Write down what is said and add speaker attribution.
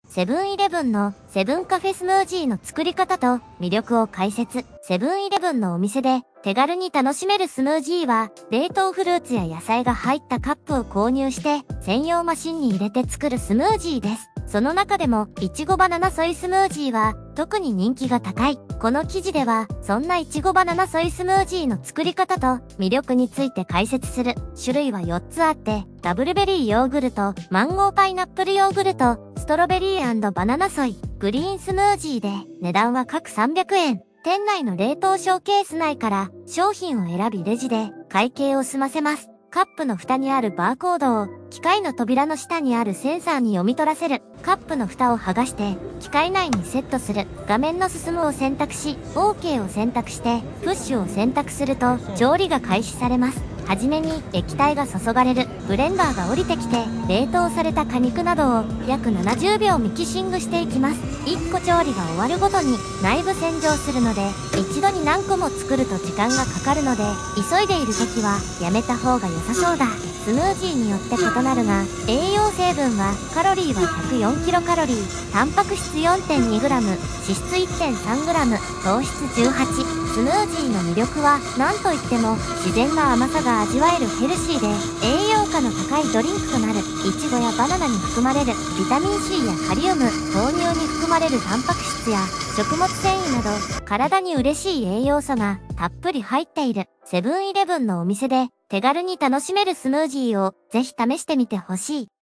Speaker 1: セブンイレブンのセブンカフェスムージーの作り方と魅力を解説。セブンイレブンのお店で手軽に楽しめるスムージーは、冷凍フルーツや野菜が入ったカップを購入して専用マシンに入れて作るスムージーです。その中でも、いちごバナナソイスムージーは特に人気が高い。この記事では、そんないちごバナナソイスムージーの作り方と魅力について解説する。種類は4つあって、ダブルベリーヨーグルト、マンゴーパイナップルヨーグルト、ストロベリー&バナナソイ、グリーンスムージーで、値段は各300円。店内の冷凍ショーケース内から商品を選びレジで会計を済ませます。カップの蓋にあるバーコードを機械の扉の下にあるセンサーに読み取らせる。カップの蓋を剥がして機械内にセットする。画面の進むを選択し OK を選択してプッシュを選択すると調理が開始されます。はじめに液体が注がれる。ブレンダーが降りてきて冷凍された果肉などを約70秒ミキシングしていきます。1個調理が終わるごとに内部洗浄するので、一度に何個も作ると時間がかかるので、急いでいる時はやめた方が良さそうだ。スムージーによって異なるが、栄養成分はカロリーは104キロカロリー、タンパク質 4.2g、脂質 1.3g、糖質18。スムージーの魅力は何といっても自然な甘さが味わえるヘルシーで栄養価の高いドリンクとなる。イチゴやバナナに含まれるビタミン C やカリウム、豆乳に含まれるタンパク質や食物繊維など体に嬉しい栄養素がたっぷり入っている。セブンイレブンのお店で手軽に楽しめるスムージーをぜひ試してみてほしい。